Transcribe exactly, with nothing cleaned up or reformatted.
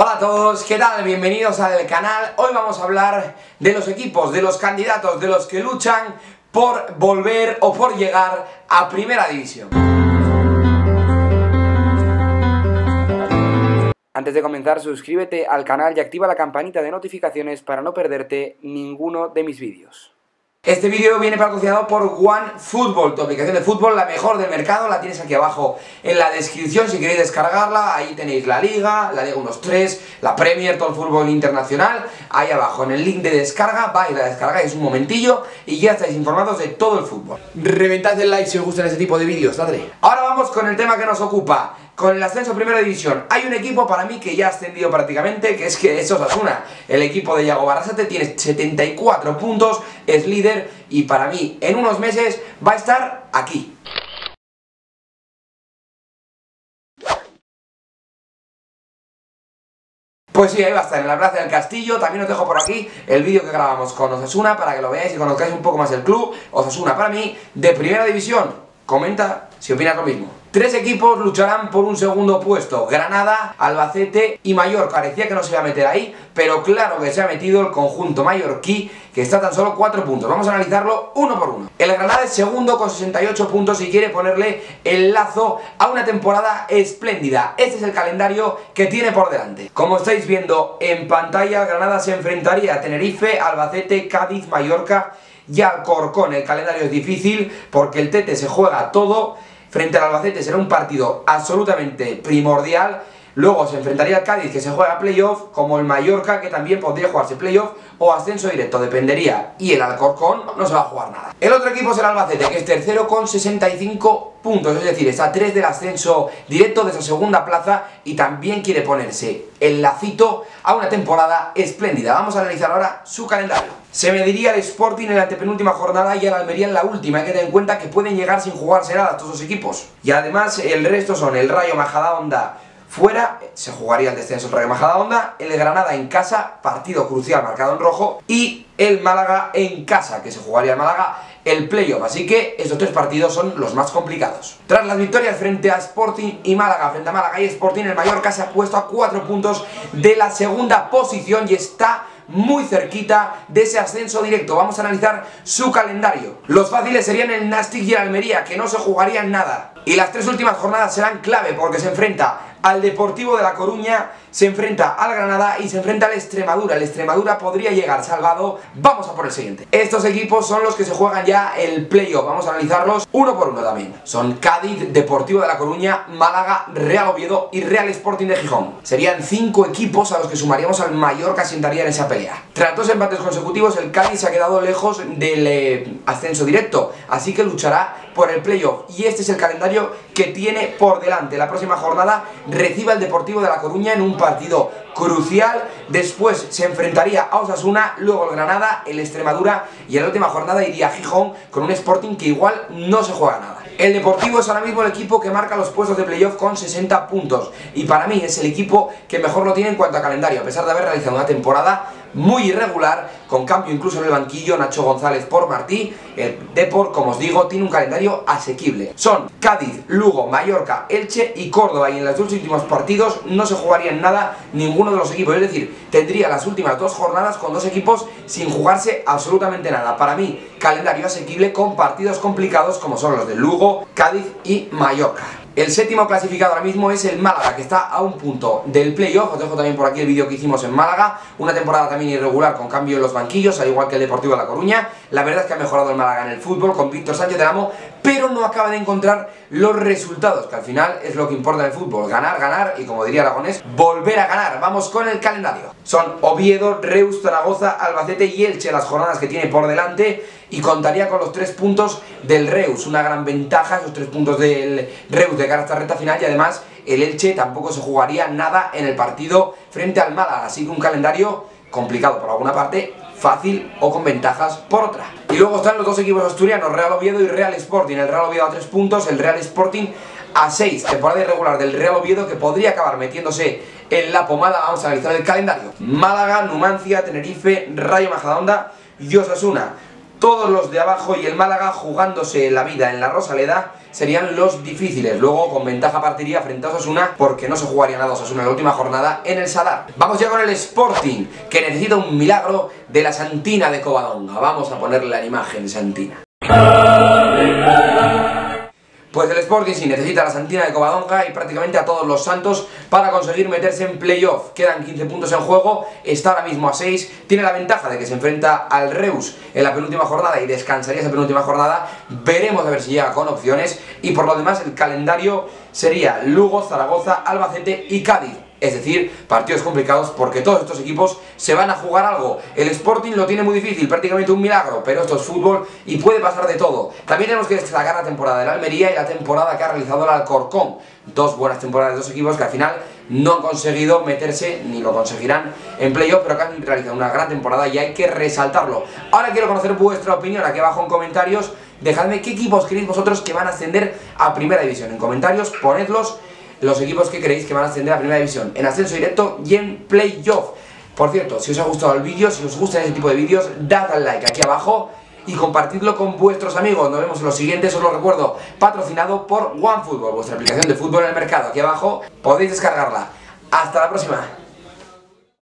Hola a todos, ¿qué tal? Bienvenidos al canal. Hoy vamos a hablar de los equipos, de los candidatos, de los que luchan por volver o por llegar a Primera División. Antes de comenzar, suscríbete al canal y activa la campanita de notificaciones para no perderte ninguno de mis vídeos. Este vídeo viene patrocinado por OneFootball, tu aplicación de fútbol, la mejor del mercado. La tienes aquí abajo en la descripción si queréis descargarla. Ahí tenéis la Liga, la Liga uno tres, la Premier, todo el fútbol internacional. Ahí abajo en el link de descarga, vais, la descargáis un momentillo y ya estáis informados de todo el fútbol. Reventad el like si os gustan este tipo de vídeos, dadle. Ahora vamos con el tema que nos ocupa. Con el ascenso a Primera División, hay un equipo para mí que ya ha ascendido prácticamente, que es que es Osasuna. El equipo de Yago Barrasate tiene setenta y cuatro puntos, es líder y para mí en unos meses va a estar aquí. Pues sí, ahí va a estar, en la Plaza del Castillo. También os dejo por aquí el vídeo que grabamos con Osasuna para que lo veáis y conozcáis un poco más el club. Osasuna para mí, de Primera División. Comenta si opinas lo mismo. Tres equipos lucharán por un segundo puesto: Granada, Albacete y Mallorca. Parecía que no se iba a meter ahí, pero claro que se ha metido el conjunto mallorquí, que está a tan solo cuatro puntos. Vamos a analizarlo uno por uno. El Granada es segundo con sesenta y ocho puntos y quiere ponerle el lazo a una temporada espléndida. Este es el calendario que tiene por delante. Como estáis viendo en pantalla, el Granada se enfrentaría a Tenerife, Albacete, Cádiz, Mallorca y Alcorcón. El calendario es difícil porque el Tete se juega todo. Frente al Albacete será un partido absolutamente primordial. Luego se enfrentaría al Cádiz, que se juega playoff, como el Mallorca, que también podría jugarse playoff o ascenso directo, dependería. Y el Alcorcón no se va a jugar nada. El otro equipo será el Albacete, que es tercero con sesenta y cinco puntos, es decir, está a tres del ascenso directo de esa segunda plaza y también quiere ponerse el lacito a una temporada espléndida. Vamos a analizar ahora su calendario. Se mediría el Sporting en la antepenúltima jornada y el Almería en la última. Hay que tener en cuenta que pueden llegar sin jugarse nada estos dos equipos. Y además el resto son el Rayo Majadahonda fuera, se jugaría el descenso el Rayo Majadahonda, el Granada en casa, partido crucial marcado en rojo, y el Málaga en casa, que se jugaría el Málaga el playoff. Así que estos tres partidos son los más complicados. Tras las victorias frente a Sporting y Málaga, frente a Málaga y Sporting, el Mallorca se ha puesto a cuatro puntos de la segunda posición y está muy cerquita de ese ascenso directo. Vamos a analizar su calendario. Los fáciles serían el Nastic y el Almería, que no se jugarían nada. Y las tres últimas jornadas serán clave porque se enfrenta al Deportivo de La Coruña, se enfrenta al Granada y se enfrenta al Extremadura. El Extremadura podría llegar salvado. Vamos a por el siguiente. Estos equipos son los que se juegan ya el playoff. Vamos a analizarlos uno por uno también. Son Cádiz, Deportivo de La Coruña, Málaga, Real Oviedo y Real Sporting de Gijón. Serían cinco equipos a los que sumaríamos al Mallorca si entraría en esa pelea. Tras dos empates consecutivos, el Cádiz se ha quedado lejos del eh, ascenso directo, así que luchará por el playoff. Y este es el calendario que tiene por delante. La próxima jornada recibe al Deportivo de La Coruña en un partido crucial. Después se enfrentaría a Osasuna, luego el Granada, el Extremadura y en la última jornada iría a Gijón con un Sporting que igual no se juega nada. El Deportivo es ahora mismo el equipo que marca los puestos de playoff con sesenta puntos y para mí es el equipo que mejor lo tiene en cuanto a calendario, a pesar de haber realizado una temporada muy irregular, con cambio incluso en el banquillo, Nacho González por Martí. El Depor, como os digo, tiene un calendario asequible. Son Cádiz, Lugo, Mallorca, Elche y Córdoba, y en los dos últimos partidos no se jugarían nada ninguno de los equipos, es decir, tendría las últimas dos jornadas con dos equipos sin jugarse absolutamente nada. Para mí, calendario asequible con partidos complicados como son los de Lugo, Cádiz y Mallorca. El séptimo clasificado ahora mismo es el Málaga, que está a un punto del playoff. Os dejo también por aquí el vídeo que hicimos en Málaga. Una temporada también irregular con cambio en los banquillos, al igual que el Deportivo de La Coruña. La verdad es que ha mejorado el Málaga en el fútbol con Víctor Sánchez del Amo, pero no acaba de encontrar los resultados, que al final es lo que importa en el fútbol. Ganar, ganar y, como diría Aragonés, volver a ganar. Vamos con el calendario. Son Oviedo, Reus, Zaragoza, Albacete y Elche las jornadas que tiene por delante, y contaría con los tres puntos del Reus. Una gran ventaja, esos tres puntos del Reus de cara a esta recta final, y además el Elche tampoco se jugaría nada en el partido frente al Málaga. Así que un calendario complicado por alguna parte, fácil o con ventajas por otra. Y luego están los dos equipos asturianos, Real Oviedo y Real Sporting. El Real Oviedo a tres puntos, el Real Sporting a seis. Temporada irregular del Real Oviedo que podría acabar metiéndose en la pomada. Vamos a analizar el calendario. Málaga, Numancia, Tenerife, Rayo Majadahonda y Osasuna. Todos los de abajo y el Málaga jugándose la vida en la Rosaleda serían los difíciles. Luego con ventaja partiría frente a Osasuna, porque no se jugaría nada Osasuna en la última jornada en el Sadar. Vamos ya con el Sporting, que necesita un milagro de la Santina de Covadonga. Vamos a ponerle la imagen Santina. Pues el Sporting sí necesita a la Santina de Covadonga y prácticamente a todos los santos para conseguir meterse en playoff. Quedan quince puntos en juego, está ahora mismo a seis, tiene la ventaja de que se enfrenta al Reus en la penúltima jornada y descansaría esa penúltima jornada. Veremos a ver si llega con opciones, y por lo demás el calendario sería Lugo, Zaragoza, Albacete y Cádiz. Es decir, partidos complicados porque todos estos equipos se van a jugar algo. El Sporting lo tiene muy difícil, prácticamente un milagro, pero esto es fútbol y puede pasar de todo. También tenemos que destacar la temporada de la Almería y la temporada que ha realizado el Alcorcón. Dos buenas temporadas de dos equipos que al final no han conseguido meterse, ni lo conseguirán en playoff, pero que han realizado una gran temporada y hay que resaltarlo. Ahora quiero conocer vuestra opinión aquí abajo en comentarios. Dejadme qué equipos creéis vosotros que van a ascender a Primera División. En comentarios ponedlos los equipos que creéis que van a ascender a Primera División en ascenso directo y en playoff. Por cierto, si os ha gustado el vídeo, si os gustan ese tipo de vídeos, dad al like aquí abajo y compartidlo con vuestros amigos. Nos vemos en los siguientes, os lo recuerdo, patrocinado por OneFootball, vuestra aplicación de fútbol en el mercado. Aquí abajo podéis descargarla. Hasta la próxima.